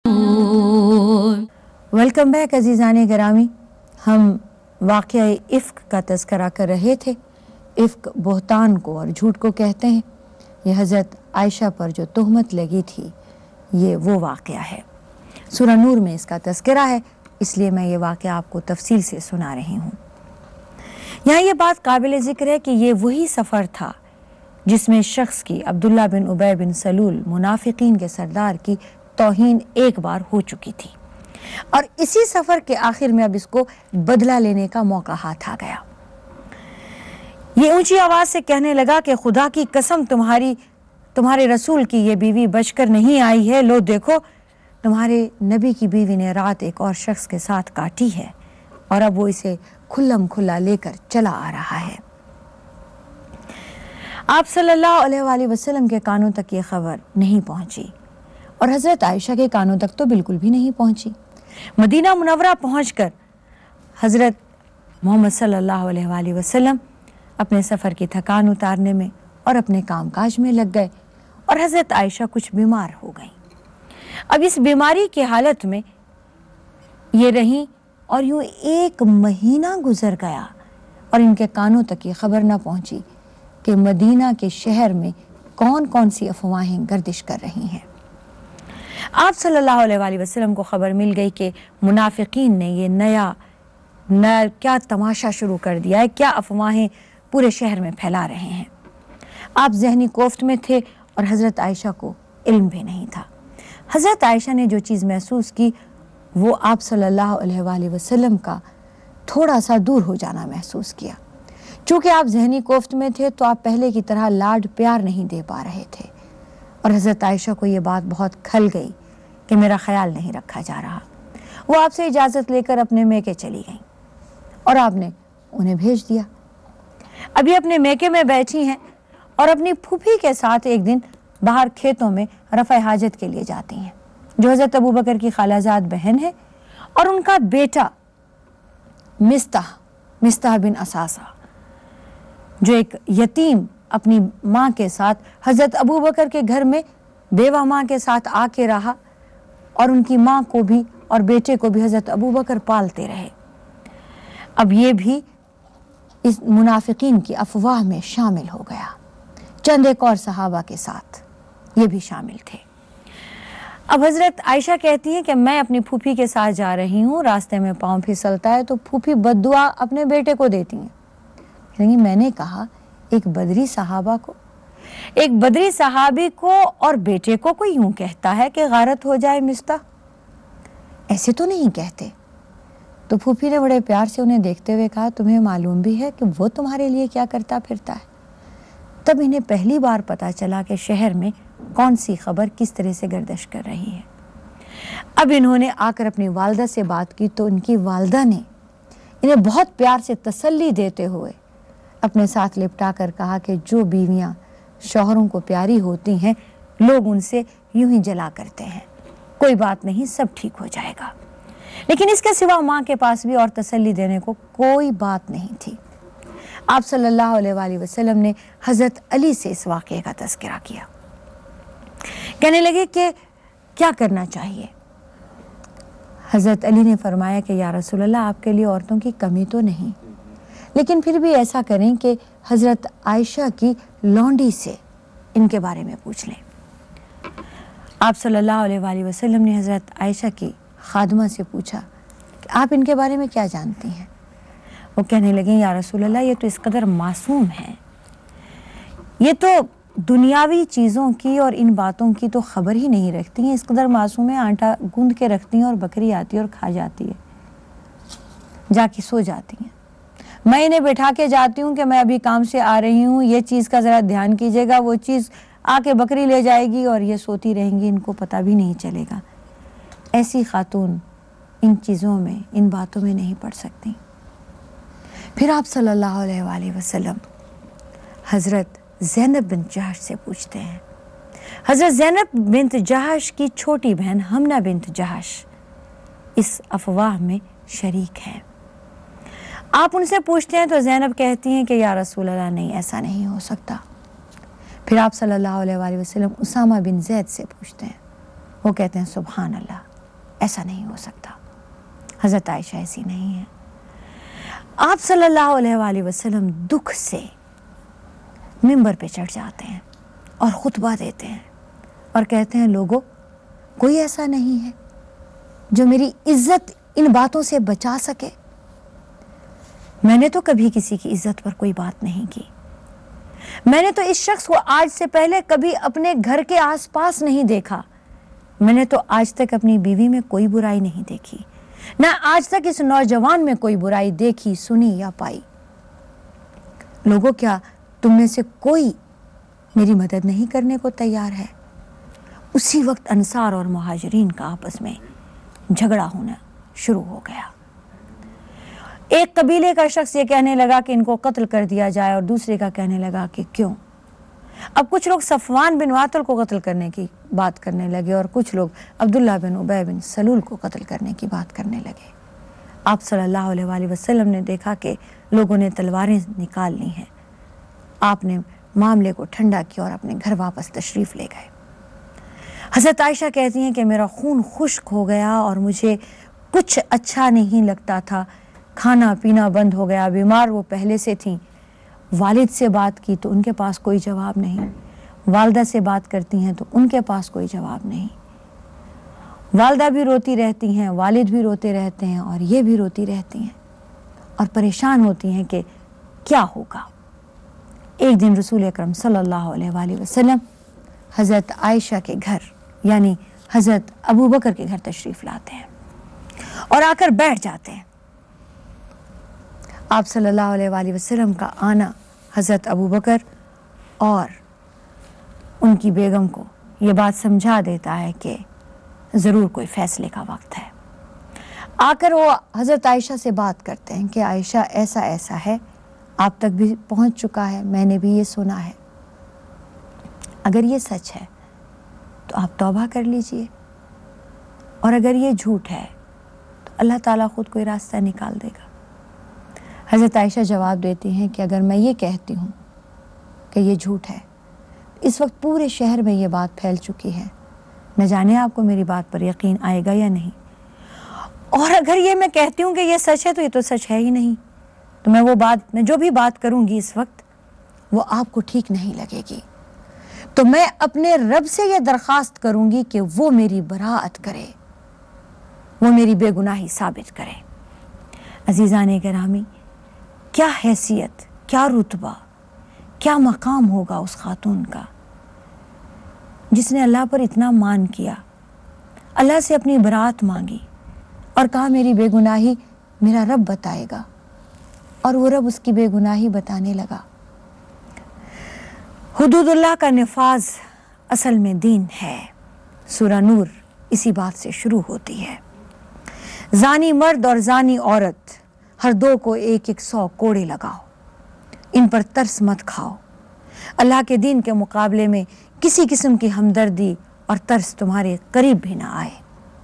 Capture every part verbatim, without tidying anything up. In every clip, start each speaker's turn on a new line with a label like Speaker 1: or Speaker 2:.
Speaker 1: Welcome back عزیزان گرامی. ہم واقعہ افک کا تذکرہ کر رہے تھے. افک بہتان کو اور جھوٹ کو کہتے ہیں. یہ حضرت عائشہ پر جو تہمت لگی تھی یہ وہ واقعہ ہے. سورہ نور میں اس کا تذکرہ ہے، اس لیے میں یہ واقعہ آپ کو تفصیل سے سنا رہی ہوں. یہاں یہ بات قابل ذکر ہے کہ یہ وہی سفر تھا جس میں شخص کی عبداللہ بن ابی بن سلول منافقین کے سردار کی توہین ایک بار ہو چکی تھی، اور اسی سفر کے آخر میں اب اس کو بدلہ لینے کا موقع ہاتھ آ گیا. یہ اونچی آواز سے کہنے لگا کہ خدا کی قسم تمہاری تمہارے رسول کی یہ بیوی بچ کر نہیں آئی ہے. لو دیکھو، تمہارے نبی کی بیوی نے رات ایک اور شخص کے ساتھ کاٹی ہے اور اب وہ اسے کھلم کھلا لے کر چلا آ رہا ہے. آپ صلی اللہ علیہ وآلہ وسلم کے کانوں تک یہ خبر نہیں پہنچی، اور حضرت عائشہ کے کانوں تک تو بالکل بھی نہیں پہنچی. مدینہ منورہ پہنچ کر حضرت محمد صلی اللہ علیہ وآلہ وسلم اپنے سفر کی تھکان اتارنے میں اور اپنے کام کاج میں لگ گئے، اور حضرت عائشہ کچھ بیمار ہو گئیں. اب اس بیماری کی حالت میں یہ رہیں، اور یوں ایک مہینہ گزر گیا اور ان کے کانوں تک یہ خبر نہ پہنچی کہ مدینہ کے شہر میں کون کون سی افواہیں گردش کر رہی ہیں. آپ صلی اللہ علیہ وآلہ وسلم کو خبر مل گئی کہ منافقین نے یہ نیا نیا کیا تماشا شروع کر دیا ہے، کیا افواہیں پورے شہر میں پھیلا رہے ہیں. آپ ذہنی کوفت میں تھے اور حضرت عائشہ کو علم بھی نہیں تھا. حضرت عائشہ نے جو چیز محسوس کی وہ آپ صلی اللہ علیہ وآلہ وسلم کا تھوڑا سا دور ہو جانا محسوس کیا. چونکہ آپ ذہنی کوفت میں تھے تو آپ پہلے کی طرح لاڈ پیار نہیں دے پا رہے تھے، اور حضرت عائشہ کو یہ بات بہت کھل گئی کہ میرا خیال نہیں رکھا جا رہا. وہ آپ سے اجازت لے کر اپنے میکے چلی گئیں اور آپ نے انہیں بھیج دیا. ابھی اپنے میکے میں بیٹھی ہیں اور اپنی پھوپھی کے ساتھ ایک دن باہر کھیتوں میں رفع حاجت کے لیے جاتی ہیں، جو حضرت ابوبکر کی خالہ زاد بہن ہے، اور ان کا بیٹا مستح مستح بن اساسہ جو ایک یتیم اپنی ماں کے ساتھ حضرت ابوبکر کے گھر میں بیوہ ماں کے ساتھ آ کے رہا، اور ان کی ماں کو بھی اور بیٹے کو بھی حضرت ابوبکر پالتے رہے. اب یہ بھی اس منافقین کی افواہ میں شامل ہو گیا. چند ایک اور صحابہ کے ساتھ یہ بھی شامل تھے. اب حضرت عائشہ کہتی ہیں کہ میں اپنی پھوپھی کے ساتھ جا رہی ہوں، راستے میں پاؤں پھسلتا ہے تو پھوپھی بد دعا اپنے بیٹے کو دیتی ہیں. لیکن میں نے کہا ایک بدری صحابہ کو ایک بدری صحابی کو اور بیٹے کو کوئی یوں کہتا ہے کہ غارت ہو جائے مستح؟ ایسے تو نہیں کہتے. تو پھوپھی نے بڑے پیار سے انہیں دیکھتے ہوئے کہا تمہیں معلوم بھی ہے کہ وہ تمہارے لیے کیا کرتا پھرتا ہے؟ تب انہیں پہلی بار پتا چلا کہ شہر میں کون سی خبر کس طرح سے گردش کر رہی ہے. اب انہوں نے آ کر اپنی والدہ سے بات کی تو ان کی والدہ نے انہیں بہت پیار سے تسلی دیتے ہوئے اپنے ساتھ لپٹا کر کہا کہ جو بیویاں شوہروں کو پیاری ہوتی ہیں لوگ ان سے یوں ہی جلا کرتے ہیں، کوئی بات نہیں، سب ٹھیک ہو جائے گا. لیکن اس کے سوا ماں کے پاس بھی اور تسلی دینے کو کوئی بات نہیں تھی. آپ صلی اللہ علیہ وآلہ وسلم نے حضرت علی سے اس واقعے کا تذکرہ کیا. کہنے لگے کہ کیا کرنا چاہیے؟ حضرت علی نے فرمایا کہ یا رسول اللہ آپ کے لیے عورتوں کی کمی تو نہیں، لیکن پھر بھی ایسا کریں کہ حضرت عائشہ کی لونڈی سے ان کے بارے میں پوچھ لیں. آپ صلی اللہ علیہ وآلہ وسلم نے حضرت عائشہ کی خادمہ سے پوچھا کہ آپ ان کے بارے میں کیا جانتی ہیں؟ وہ کہنے لگیں یا رسول اللہ یہ تو اس قدر معصوم ہیں، یہ تو دنیاوی چیزوں کی اور ان باتوں کی تو خبر ہی نہیں رکھتی ہیں، اس قدر معصوم ہیں آٹا گوندھ کے رکھتی ہیں اور بکری آتی ہے اور کھا جاتی ہے، جا کے سو جاتی ہیں. میں انہیں بٹھا کے جاتی ہوں کہ میں ابھی کام سے آ رہی ہوں، یہ چیز کا ذرا دھیان کیجیے گا، وہ چیز آ کے بکری لے جائے گی اور یہ سوتی رہیں گی، ان کو پتہ بھی نہیں چلے گا. ایسی خاتون ان چیزوں میں ان باتوں میں نہیں پڑ سکتی. پھر آپ صلی اللہ علیہ وآلہ وسلم حضرت زینب بنت جہش سے پوچھتے ہیں. حضرت زینب بنت جہش کی چھوٹی بہن حمنہ بنت جہش اس افواہ میں شریک ہیں. آپ ان سے پوچھتے ہیں تو زینب کہتی ہیں کہ یا رسول اللہ نہیں، ایسا نہیں ہو سکتا. پھر آپ صلی اللہ علیہ وآلہ وسلم اسامہ بن زید سے پوچھتے ہیں. وہ کہتے ہیں سبحان اللہ، ایسا نہیں ہو سکتا. حضرت عائشہ ایسی نہیں ہے. آپ صلی اللہ علیہ وآلہ وسلم دکھ سے منبر پہ چڑھ جاتے ہیں اور خطبہ دیتے ہیں اور کہتے ہیں لوگوں کوئی ایسا نہیں ہے جو میری عزت ان باتوں سے بچا سکے. میں نے تو کبھی کسی کی عزت پر کوئی بات نہیں کی. میں نے تو اس شخص کو آج سے پہلے کبھی اپنے گھر کے آس پاس نہیں دیکھا. میں نے تو آج تک اپنی بیوی میں کوئی برائی نہیں دیکھی, نہ آج تک اس نوجوان میں کوئی برائی دیکھی, سنی یا پائی. لوگوں کیا تم میں سے کوئی میری مدد نہیں کرنے کو تیار ہے؟ اسی وقت انصار اور مہاجرین کا آپس میں جھگڑا ہونا شروع ہو گیا. ایک قبیلے کا شخص یہ کہنے لگا کہ ان کو قتل کر دیا جائے اور دوسرے کا کہنے لگا کہ کیوں. اب کچھ لوگ صفوان بن معطل کو قتل کرنے کی بات کرنے لگے اور کچھ لوگ عبداللہ بن ابی بن سلول کو قتل کرنے کی بات کرنے لگے. آپ صلی اللہ علیہ وآلہ وسلم نے دیکھا کہ لوگوں نے تلواریں نکال لی ہیں. آپ نے معاملے کو ٹھنڈا کیا اور اپنے گھر واپس تشریف لے گئے. حضرت عائشہ کہتی ہیں کہ میرا خون خشک ہو گیا اور مجھے کچھ اچھا نہیں لگتا تھا. کھانا پینا بند ہو گیا. بیمار وہ پہلے سے تھیں. والد سے بات کی تو ان کے پاس کوئی جواب نہیں. والدہ سے بات کرتی ہیں تو ان کے پاس کوئی جواب نہیں. والدہ بھی روتی رہتی ہیں, والد بھی روتے رہتے ہیں اور یہ بھی روتی رہتی ہیں اور پریشان ہوتی ہیں کہ کیا ہوگا. ایک دن رسول اکرم صلی اللہ علیہ وآلہ وسلم حضرت عائشہ کے گھر یعنی حضرت ابو بکر کے گھر تشریف لاتے ہیں اور آ کر بیٹھ جاتے ہیں. آپ صلی اللہ علیہ وآلہ وسلم کا آنا حضرت ابو بکر اور ان کی بیگم کو یہ بات سمجھا دیتا ہے کہ ضرور کوئی فیصلے کا وقت ہے. آ کر وہ حضرت عائشہ سے بات کرتے ہیں کہ عائشہ ایسا ایسا ہے, آپ تک بھی پہنچ چکا ہے, میں نے بھی یہ سنا ہے. اگر یہ سچ ہے تو آپ توبہ کر لیجئے اور اگر یہ جھوٹ ہے تو اللہ تعالیٰ خود کوئی راستہ نکال دے گا. حضرت عائشہ جواب دیتی ہیں کہ اگر میں یہ کہتی ہوں کہ یہ جھوٹ ہے, اس وقت پورے شہر میں یہ بات پھیل چکی ہے, نہ جانے آپ کو میری بات پر یقین آئے گا یا نہیں. اور اگر یہ میں کہتی ہوں کہ یہ سچ ہے تو یہ تو سچ ہے ہی نہیں, تو میں وہ بات میں جو بھی بات کروں گی اس وقت وہ آپ کو ٹھیک نہیں لگے گی. تو میں اپنے رب سے یہ درخواست کروں گی کہ وہ میری براءت کرے, وہ میری بے گناہی ثابت کرے. عزیزان گرامی, کیا حیثیت, کیا رتبہ, کیا مقام ہوگا اس خاتون کا جس نے اللہ پر اتنا مان کیا, اللہ سے اپنی برات مانگی اور کہا میری بے گناہی میرا رب بتائے گا, اور وہ رب اس کی بے گناہی بتانے لگا. حدود اللہ کا نفاذ اصل میں دین ہے. سورہ نور اسی بات سے شروع ہوتی ہے. زانی مرد اور زانی عورت ہر دو کو ایک ایک سو کوڑے لگاؤ, ان پر ترس مت کھاؤ. اللہ کے دین کے مقابلے میں کسی قسم کی ہمدردی اور ترس تمہارے قریب بھی نہ آئے.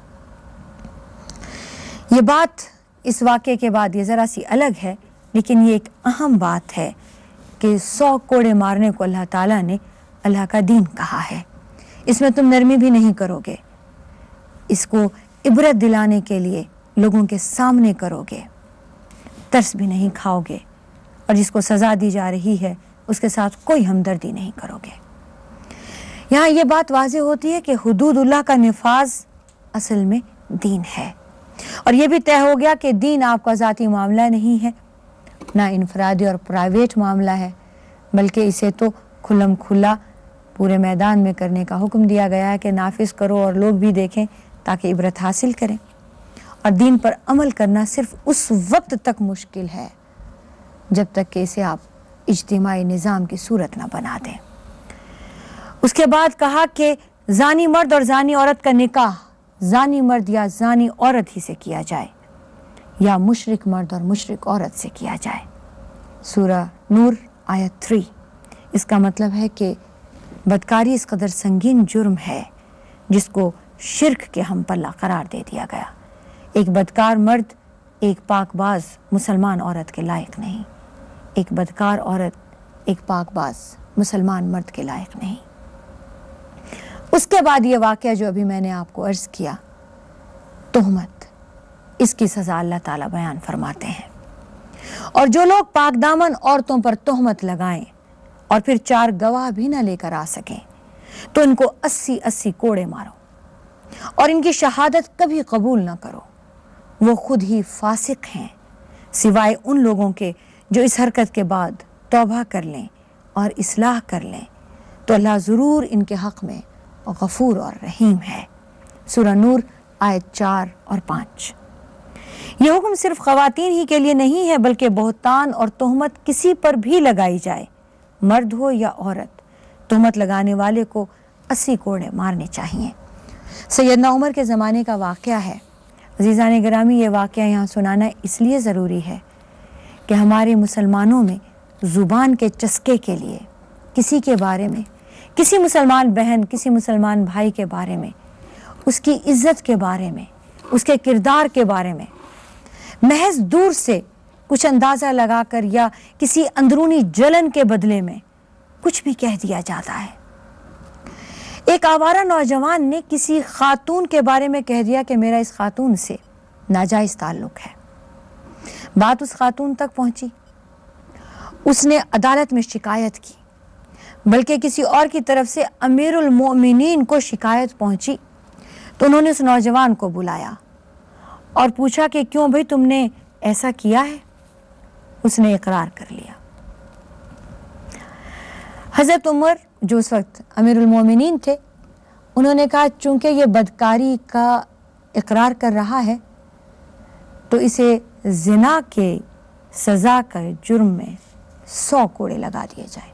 Speaker 1: یہ بات اس واقعے کے بعد یہ ذرا سی الگ ہے, لیکن یہ ایک اہم بات ہے کہ سو کوڑے مارنے کو اللہ تعالیٰ نے اللہ کا دین کہا ہے. اس میں تم نرمی بھی نہیں کرو گے, اس کو عبرت دلانے کے لیے لوگوں کے سامنے کرو گے, ترس بھی نہیں کھاؤ گے, اور جس کو سزا دی جا رہی ہے اس کے ساتھ کوئی ہمدردی نہیں کرو گے. یہاں یہ بات واضح ہوتی ہے کہ حدود اللہ کا نفاذ اصل میں دین ہے, اور یہ بھی طے ہو گیا کہ دین آپ کا ذاتی معاملہ نہیں ہے, نہ انفرادی اور پرائیویٹ معاملہ ہے, بلکہ اسے تو کھلم کھلا پورے میدان میں کرنے کا حکم دیا گیا ہے کہ نافذ کرو اور لوگ بھی دیکھیں تاکہ عبرت حاصل کریں. اور دین پر عمل کرنا صرف اس وقت تک مشکل ہے جب تک کہ اسے آپ اجتماعی نظام کی صورت نہ بنا دیں. اس کے بعد کہا کہ زانی مرد اور زانی عورت کا نکاح زانی مرد یا زانی عورت ہی سے کیا جائے, یا مشرک مرد اور مشرک عورت سے کیا جائے. سورہ نور آیت تھری. اس کا مطلب ہے کہ بدکاری اس قدر سنگین جرم ہے جس کو شرک کے ہم پلہ قرار دے دیا گیا. ایک بدکار مرد ایک پاک باز مسلمان عورت کے لائق نہیں, ایک بدکار عورت ایک پاک باز مسلمان مرد کے لائق نہیں. اس کے بعد یہ واقعہ جو ابھی میں نے آپ کو عرض کیا तोहमत, इसकी सजा अल्लाह ताला बयान फरमाते हैं। और जो लोग पाक दामन औरतों पर तोहमत लगाएं और फिर चार गवाह भी न लेकर आ सकें तो इनको अस्सी अस्सी कोड़े मारो और इनकी शहादत कभी कबूल न करो। वो खुद ही फासिक हैं, सिवाय उन लोगों के जो इस हरकत के बाद तौबा कर लें और इस्लाह कर लें, तो अल्लाह ज़रूर इनके हक़ में गफ़ूर और रहीम है। सूरह नूर आयत चार और पाँच। ये हुक्म सिर्फ ख़वातीन ही के लिए नहीं है, बल्कि बहतान और तोहमत किसी पर भी लगाई जाए, मर्द हो या औरत, तोहमत लगाने वाले को अस्सी कोड़े मारने चाहिए। सैयदना उमर के ज़माने का वाक़या है। अज़ीज़ान गिरामी, ये वाक़या यहाँ सुनाना इसलिए ज़रूरी है कि हमारे मुसलमानों में ज़ुबान के चस्के के लिए किसी के बारे में, किसी मुसलमान बहन, किसी मुसलमान भाई के बारे में, उसकी इज़्ज़त के बारे में, उसके किरदार के बारे में महज दूर से कुछ अंदाज़ा लगाकर या किसी अंदरूनी जलन के बदले में कुछ भी कह दिया जाता है। एक आवारा नौजवान ने किसी खातून के बारे में कह दिया कि मेरा इस खातून से नाजायज़ ताल्लुक़ है। बात उस खातून तक पहुंची, उसने अदालत में शिकायत की, बल्कि किसी और की तरफ से अमीरुल मोमिनीन को शिकायत पहुंची तो उन्होंने उस नौजवान को बुलाया और पूछा कि क्यों भाई तुमने ऐसा किया है। उसने इकरार कर लिया। हज़रत उमर जो उस वक्त अमीरुल मोमिनीन थे, उन्होंने कहा चूंकि ये बदकारी का इकरार कर रहा है तो इसे जिना के सज़ा के जुर्म में सौ कोड़े लगा दिए जाए।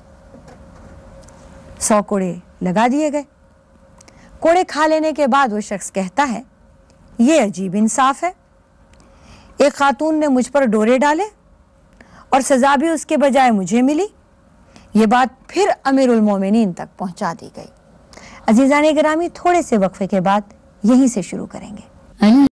Speaker 1: सौ कोड़े लगा दिए गए। कोड़े खा लेने के बाद वो शख्स कहता है ये अजीब इंसाफ है, एक खातून ने मुझ पर डोरे डाले और सज़ा भी उसके बजाय मुझे मिली। ये बात फिर अमीरुल मोमिनीन तक पहुंचा दी गई। अज़ीज़ान गिरामी, थोड़े से वक्फे के बाद यहीं से शुरू करेंगे।